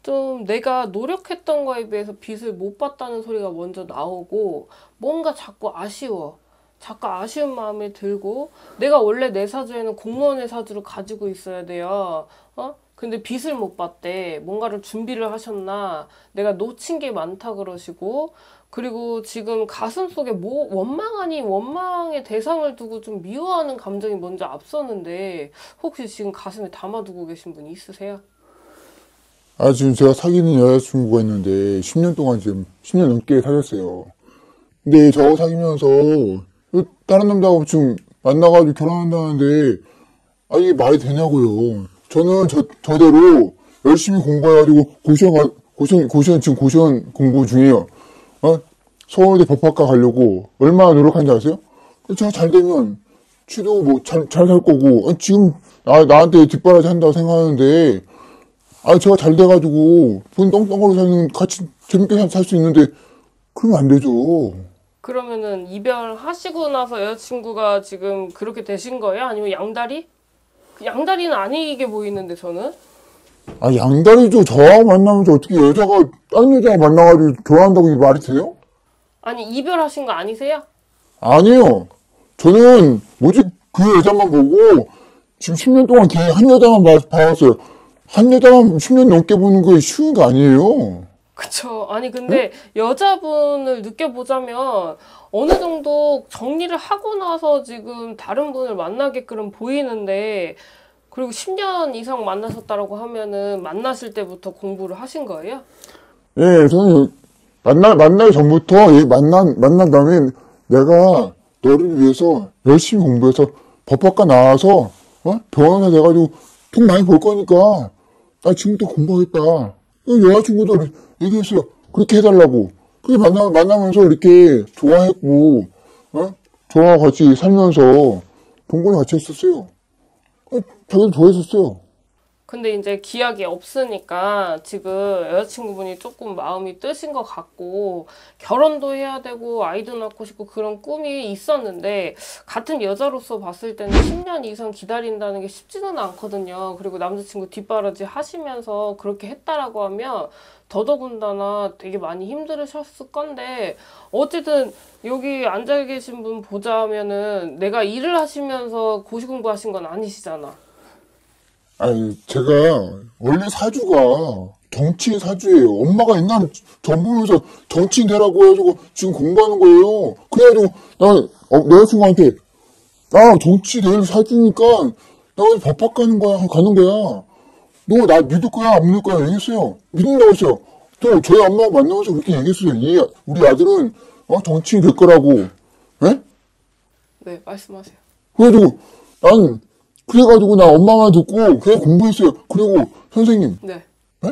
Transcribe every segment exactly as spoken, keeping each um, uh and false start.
좀 내가 노력했던 거에 비해서 빚을 못 봤다는 소리가 먼저 나오고 뭔가 자꾸 아쉬워. 자꾸 아쉬운 마음이 들고 내가 원래 내 사주에는 공무원의 사주를 가지고 있어야 돼요. 어? 근데 빚을 못 봤대. 뭔가를 준비를 하셨나? 내가 놓친 게 많다 그러시고 그리고 지금 가슴속에 뭐 원망 아닌 원망의 대상을 두고 좀 미워하는 감정이 먼저 앞서는데 혹시 지금 가슴에 담아두고 계신 분이 있으세요? 아, 지금 제가 사귀는 여자친구가 있는데 십 년 동안 지금 십 년 넘게 사귀었어요. 근데 저 사귀면서 다른 남자하고 지금 만나가지고 결혼한다는데 아, 이게 말이 되냐고요. 저는 저, 저대로 열심히 공부해가지고 고시원, 가, 고시원, 고시원, 지금 고시원 공부 중이에요. 어? 서울대 법학과 가려고 얼마나 노력한지 아세요? 제가 잘 되면 취도 뭐 잘, 잘 살 거고, 아니, 지금 나, 나한테 뒷바라지 한다고 생각하는데, 아, 제가 잘 돼가지고 돈 똥똥으로 사는 같이 재밌게 살 수 있는데, 그러면 안 되죠. 그러면은 이별하시고 나서 여자친구가 지금 그렇게 되신 거예요? 아니면 양다리? 양다리는 아니게 보이는데 저는? 아, 양다리죠. 저하고 만나면서 어떻게 여자가 다른 여자가 만나가지고 결혼한다고 이 말이 돼요? 아니 이별하신 거 아니세요? 아니요. 저는 오직 그 여자만 보고 지금 십 년 동안 걔 한 여자만 봐, 봐왔어요. 한 여자만 십 년 넘게 보는 거 쉬운 거 아니에요. 그쵸. 아니 근데 응? 여자분을 느껴보자면 어느 정도 정리를 하고 나서 지금 다른 분을 만나게끔 보이는데 그리고 십 년 이상 만나셨다고 하면은 만나실 때부터 공부를 하신 거예요? 예, 저는 만나, 만나기 전부터 만난, 만난 다음에 내가 너를 위해서 열심히 공부해서 법학과 나와서 어? 변호사 돼가지고 돈 많이 벌 거니까 나 지금부터 공부하겠다. 여자친구도 얘기했어요. 그렇게 해달라고. 그게 만나, 만나면서 이렇게 좋아했고, 어? 저와 같이 살면서 동거를 같이 했었어요. 어, 자기도 좋아했었어요. 근데 이제 기약이 없으니까 지금 여자친구분이 조금 마음이 뜨신 것 같고 결혼도 해야 되고 아이도 낳고 싶고 그런 꿈이 있었는데 같은 여자로서 봤을 때는 십 년 이상 기다린다는 게 쉽지는 않거든요. 그리고 남자친구 뒷바라지 하시면서 그렇게 했다라고 하면 더더군다나 되게 많이 힘들으셨을 건데 어쨌든 여기 앉아 계신 분 보자면은 내가 일을 하시면서 고시 공부하신 건 아니시잖아. 아니, 제가 원래 사주가 정치인 사주예요. 엄마가 옛날에 전 보면서 정치인 되라고 해가지고 지금 공부하는 거예요. 그래가지고 나 어, 여자친구한테 나 정치 될 사주니까 나 오늘 법학 가는 거야 가는 거야. 너 나 믿을 거야 안 믿을 거야 얘기했어요. 믿는다고 했어요. 또 저희 엄마가 만나면서 그렇게 얘기했어요. 이 우리 아들은 어, 정치인 될 거라고. 예? 네, 말씀하세요. 그래가지고 난 그래가지고 나 엄마만 듣고 그냥 공부했어요. 그리고 선생님. 네. 네?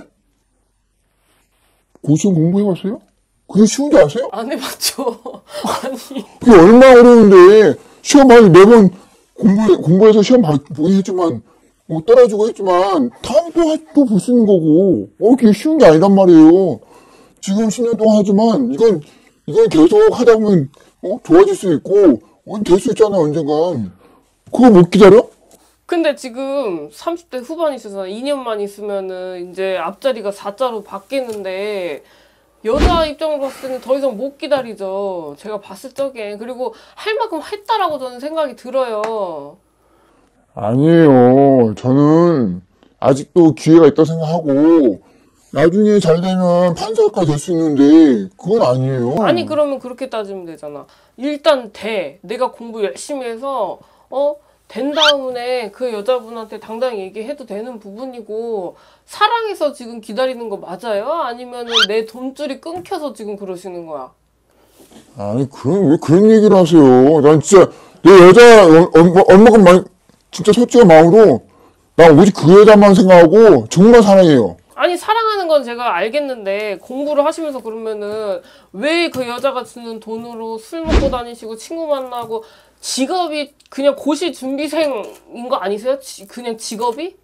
고시원 공부해봤어요? 그게 쉬운지 아세요? 안 해봤죠. 아니. 그게 얼마나 어려운데 시험 봐서 매번 공부 공부해서 시험 보긴 했지만 뭐 떨어지고 했지만 다음 또 볼 수 있는 거고 어 그게 쉬운 게 아니란 말이에요. 지금 십 년 동안 하지만 이건 이건 계속 하다 보면 어 좋아질 수 있고 어, 될 수 있잖아요 언젠간. 그거 못 기다려? 근데 지금 삼십 대 후반이시잖아. 이 년만 있으면은 이제 앞자리가 사자로 바뀌는데 여자 입장으로 봤을 때는 더 이상 못 기다리죠. 제가 봤을 적에. 그리고 할 만큼 했다라고 저는 생각이 들어요. 아니에요. 저는 아직도 기회가 있다고 생각하고 나중에 잘 되면 판사가 될 수 있는데 그건 아니에요. 아니 그러면 그렇게 따지면 되잖아. 일단 돼. 내가 공부 열심히 해서 어? 된 다음에 그 여자분한테 당당히 얘기해도 되는 부분이고 사랑해서 지금 기다리는 거 맞아요? 아니면 내 돈줄이 끊겨서 지금 그러시는 거야? 아니 그런 왜 그런 얘기를 하세요? 난 진짜 내 여자 엄마가 많이 진짜 솔직한 마음으로 나 오직 그 여자만 생각하고 정말 사랑해요. 아니 사랑하는 건 제가 알겠는데 공부를 하시면서 그러면은 왜 그 여자가 주는 돈으로 술 먹고 다니시고 친구 만나고 직업이 그냥 고시 준비생인 거 아니세요? 지, 그냥 직업이?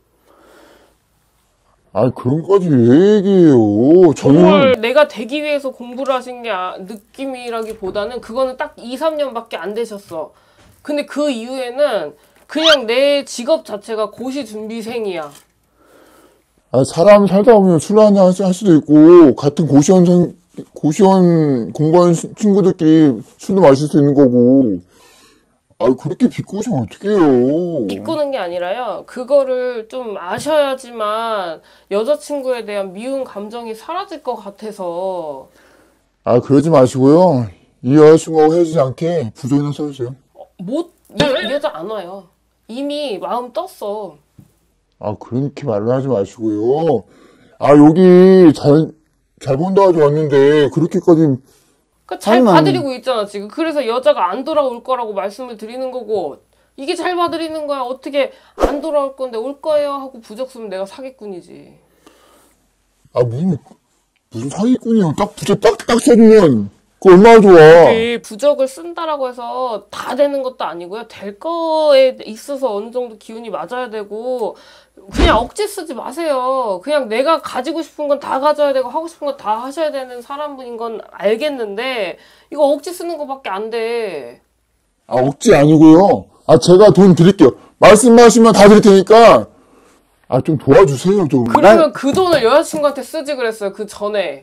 아니 그런 거지 왜 얘기해요. 저는 내가 되기 위해서 공부를 하신 게 아, 느낌이라기보다는 그거는 딱 이, 삼 년밖에 안 되셨어. 근데 그 이후에는 그냥 내 직업 자체가 고시 준비생이야. 아, 사람 살다 보면 술 한잔 할 수도 있고, 같은 고시원, 생- 고시원 공부하는 시- 친구들끼리 술도 마실 수 있는 거고, 아, 그렇게 비꼬시면 어떡해요. 비꼬는 게 아니라요. 그거를 좀 아셔야지만 여자친구에 대한 미운 감정이 사라질 것 같아서. 아, 그러지 마시고요. 이 여자친구하고 헤어지지 않게 부적이나 써주세요. 못, 이, 이 여자 안 와요. 이미 마음 떴어. 아, 그렇게 말을 하지 마시고요. 아, 여기 잘, 잘 본다 가지고 왔는데, 그렇게까지, 그러니까 잘 하지만- 봐드리고 있잖아, 지금. 그래서 여자가 안 돌아올 거라고 말씀을 드리는 거고, 이게 잘 봐드리는 거야. 어떻게 안 돌아올 건데 올 거예요 하고 부적 쓰면 내가 사기꾼이지. 아, 무슨, 무슨 사기꾼이야. 딱 부적 딱딱 써주면, 그거 얼마나 좋아. 이 부적을 쓴다라고 해서 다 되는 것도 아니고요. 될 거에 있어서 어느 정도 기운이 맞아야 되고, 그냥 억지 쓰지 마세요. 그냥 내가 가지고 싶은 건 다 가져야 되고 하고 싶은 건 다 하셔야 되는 사람인 건 알겠는데, 이거 억지 쓰는 거밖에 안 돼. 아, 억지 아니고요. 아, 제가 돈 드릴게요. 말씀하시면 다 드릴 테니까, 아, 좀 도와주세요, 좀. 그러면 그 돈을 여자친구한테 쓰지 그랬어요. 그 전에.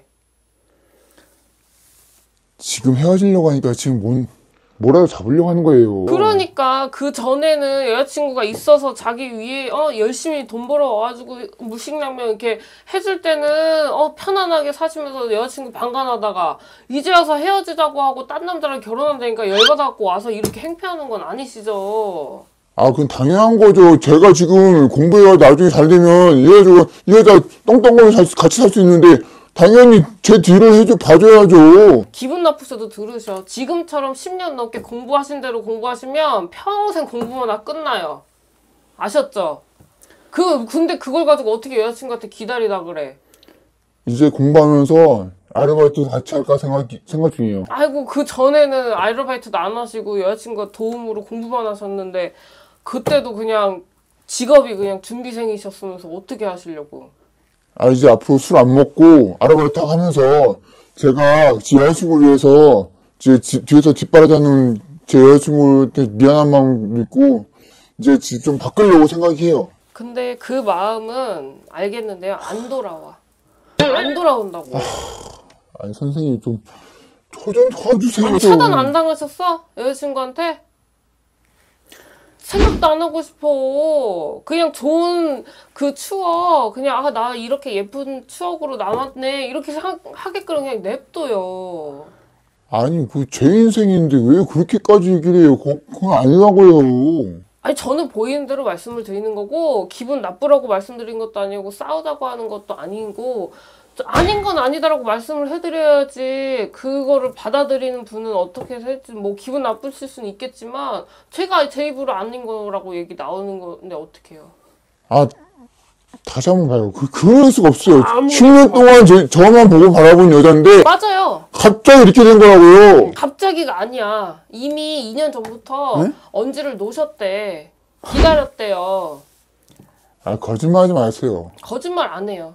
지금 헤어지려고 하니까 지금 뭔, 뭐라도 잡으려고 하는 거예요. 그러니까 그 전에는 여자친구가 있어서 자기 위해 어 열심히 돈 벌어 와가지고 무식냉면 이렇게 해줄 때는 어 편안하게 사시면서 여자친구 방관하다가 이제 와서 헤어지자고 하고 딴 남자랑 결혼한다니까 열받아갖고 와서 이렇게 행패하는 건 아니시죠? 아, 그건 당연한 거죠. 제가 지금 공부해가 나중에 잘 되면 이 여자, 이 여자 똥똥거리며 같이 살 수 있는데, 당연히 제 뒤를 해줘, 봐줘야죠. 기분 나쁘셔도 들으셔. 지금처럼 십 년 넘게 공부하신 대로 공부하시면 평생 공부만 다 끝나요. 아셨죠? 그 근데 그걸 가지고 어떻게 여자친구한테 기다리다 그래? 이제 공부하면서 아르바이트 같이 할까 생각, 생각 중이에요. 아이고 그 전에는 아르바이트도 안 하시고 여자친구가 도움으로 공부만 하셨는데 그때도 그냥 직업이 그냥 준비생이셨으면서 어떻게 하시려고? 아, 이제 앞으로 술 안 먹고 아르바이트 하면서 제가 제 여자친구를 위해서 제 지- 뒤에서 뒷바라지하는 제 여자친구한테 미안한 마음 있고 이제 지- 좀 바꾸려고 생각해요. 근데 그 마음은 알겠는데요. 안 돌아와. 안 돌아온다고. 아니, 선생님 좀, 저 좀 도와주세요. 아니, 좀. 차단 안 당하셨어? 여자친구한테? 생각도 안 하고 싶어. 그냥 좋은 그 추억, 그냥, 아, 나 이렇게 예쁜 추억으로 남았네. 이렇게 하, 하게끔 그냥 냅둬요. 아니, 그 제 인생인데 왜 그렇게까지 얘기를 해요? 그, 그건 아니라고요. 아니, 저는 보이는 대로 말씀을 드리는 거고, 기분 나쁘라고 말씀드린 것도 아니고, 싸우자고 하는 것도 아니고, 아닌 건 아니다라고 말씀을 해드려야지, 그거를 받아들이는 분은 어떻게 할지, 뭐, 기분 나쁘실 수는 있겠지만, 제가 제 입으로 아닌 거라고 얘기 나오는 건데, 어떡해요. 아, 다시 한번 봐요. 그, 그럴 수가 없어요. 아무- 십 년 동안 저, 저만 보고 바라본 여잔데, 맞아요. 갑자기 이렇게 된 거라고요. 갑자기가 아니야. 이미 이 년 전부터 네? 언지를 놓으셨대. 기다렸대요. 아, 거짓말 하지 마세요. 거짓말 안 해요.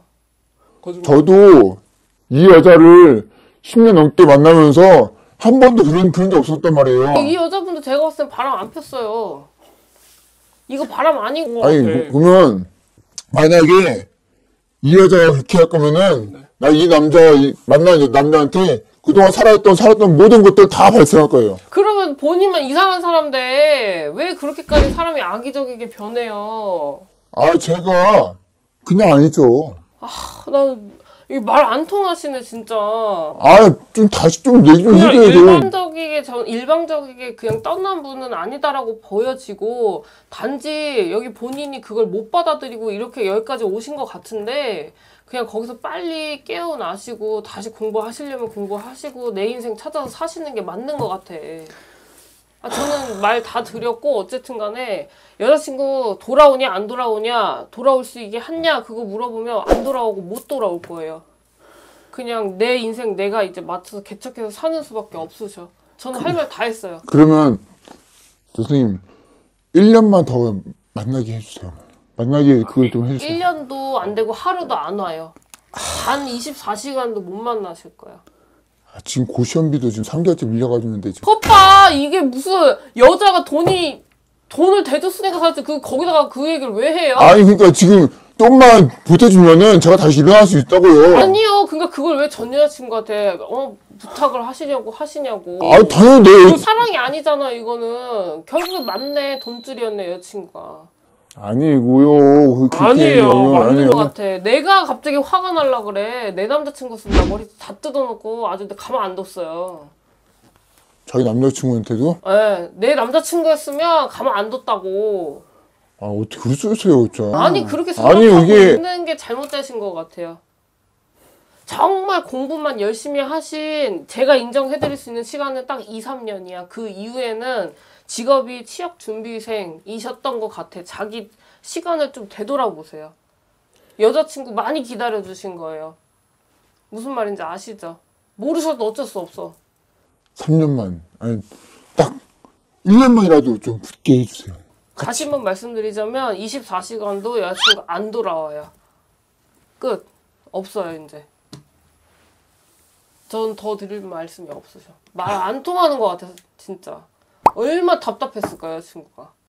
저도 이 여자를 십 년 넘게 만나면서 한 번도 그런, 그런 적 없었단 말이에요. 이 여자분도 제가 봤을 땐 바람 안 폈어요. 이거 바람 아닌 것 아니, 같아. 그- 그러면, 만약에 이 여자가 그렇게 할 거면은, 나 이 남자, 이 만난 남자한테 그동안 살았던, 살았던 모든 것들 다 발생할 거예요. 그러면 본인만 이상한 사람인데 왜 그렇게까지 사람이 악의적이게 변해요? 아, 제가 그냥 아니죠. 나말 안 통하시네 진짜. 아, 좀 다시 좀 얘기 좀 그냥 해줘야 돼. 일반적이게 전 일방적이게 그냥 떠난 분은 아니다라고 보여지고 단지 여기 본인이 그걸 못 받아들이고 이렇게 여기까지 오신 것 같은데 그냥 거기서 빨리 깨어나시고 다시 공부하시려면 공부하시고 내 인생 찾아서 사시는 게 맞는 것 같아. 아, 저는 말 다 드렸고 어쨌든 간에 여자친구 돌아오냐 안 돌아오냐 돌아올 수 있게 했냐 그거 물어보면 안 돌아오고 못 돌아올 거예요. 그냥 내 인생 내가 이제 맞춰서 개척해서 사는 수밖에 없으셔. 저는 할 말 다 했어요. 그러면, 선생님, 일 년만 더 만나게 해주세요. 만나게 그걸 좀 해주세요. 일 년도 안 되고 하루도 안 와요. 단 이십사 시간도 못 만나실 거야. 아, 지금 고시원비도 지금 삼 개월째 밀려가지고 있는데, 지금. 오빠 이게 무슨 여자가 돈이 돈을 대줬으니까 사지 그 거기다가 그 얘기를 왜 해요? 아니, 그러니까 지금 좀만 보태주면은 제가 다시 일어날 수 있다고요. 아니요. 그러니까 그걸 왜 전 여자친구한테 어 부탁을 하시냐고 하시냐고. 아, 당연히 내 그 사랑이 아니잖아 이거는. 결국에 맞네 돈줄이었네 여자친구가. 아니고요. 그- 그렇게 아니에요. 얘기하면 맞는 아니에요. 것 같아. 내가 갑자기 화가 날라 그래. 내 남자친구였으면 나 머리 다 뜯어놓고 아주 내 가만 안 뒀어요. 자기 남자친구한테도? 예, 내 남자친구였으면 가만 안 뒀다고. 아, 어떻게 그럴 수 있어요, 진짜. 아니 그렇게 아니, 생각하고 이게 있는 게 잘못되신 것 같아요. 정말 공부만 열심히 하신 제가 인정해드릴 수 있는 시간은 딱 이, 삼 년이야. 그 이후에는 직업이 취업 준비생이셨던 것 같아. 자기 시간을 좀 되돌아보세요. 여자친구 많이 기다려주신 거예요. 무슨 말인지 아시죠? 모르셔도 어쩔 수 없어. 삼 년만, 아니, 딱 일 년만이라도 좀 붙게 해주세요. 다시 한번 말씀드리자면 이십사 시간도 여자친구 안 돌아와요. 끝. 없어요 이제. 전 더 드릴 말씀이 없으셔. 말 안 통하는 것 같아서 진짜. 얼마나 답답했을까요 여자친구가.